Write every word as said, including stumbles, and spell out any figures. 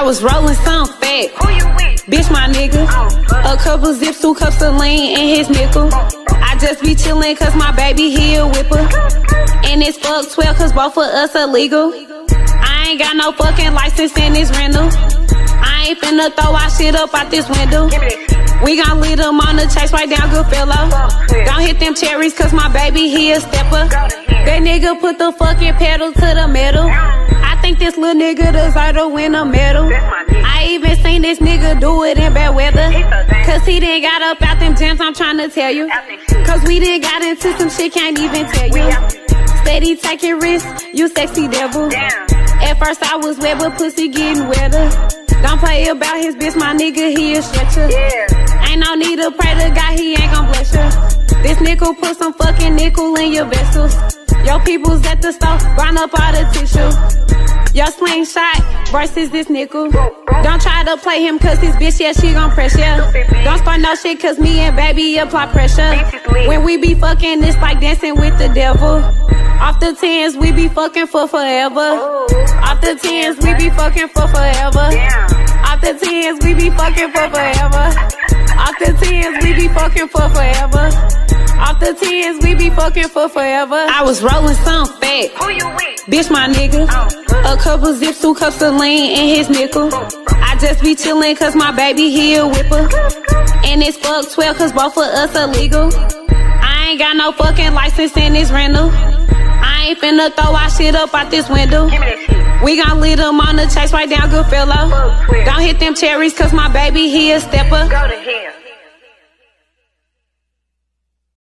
was rolling some fat. Who you with? Bitch, my nigga. Oh, A couple zips, two cups of lean, and his nickel. I just be chillin' cause my baby, he a whipper. And it's fuck twelve cause both of us illegal. I ain't got no fucking license in this rental. I ain't finna throw our shit up out this window. give me that shit. We gon' lead them on the chase right down Goodfellow. Don't hit them cherries cause my baby, he a stepper. That nigga put the fucking pedal to the metal. I think this little nigga deserve to win a medal. That's my nigga. I even seen this nigga do it in bad weather. He so dang. Cause he done got up out them jams, I'm tryna tell you. Out that shit. Cause we done got into some shit, can't even tell We you. out that Steady taking risks, you sexy devil. Damn. At first I was wet, but pussy getting wetter. Don't play about his bitch, my nigga, he a stretcher. Yeah. Ain't no need to pray to God, he ain't gon' bless you. This nickel put some fucking nickel in your vessels. Your people's at the store, burn up all the tissue. Your slingshot versus this nickel. Don't try to play him cause this bitch, yeah, she gon' press ya. Don't start no shit cause me and baby apply pressure. When we be fucking, it's like dancing with the devil. Off the tens, we be fucking for forever. Off the tens, we be fucking for forever. Damn. Off the tens, we be fucking for forever. Off the tens, we be fucking for forever. Off the tens, we be fucking for forever. I was rolling some fat. Who you with? Bitch, my nigga. Oh, A couple zips, two cups of lean, and his nickel. I just be chillin' cause my baby, he a whipper. And it's fuck twelve cause both of us illegal. I ain't got no fucking license in this rental. I ain't finna throw our shit up out this window. give me that shit. We gon' lead them on the chase right down Goodfellow. Don't hit them cherries cause my baby, he a stepper. Go to hell.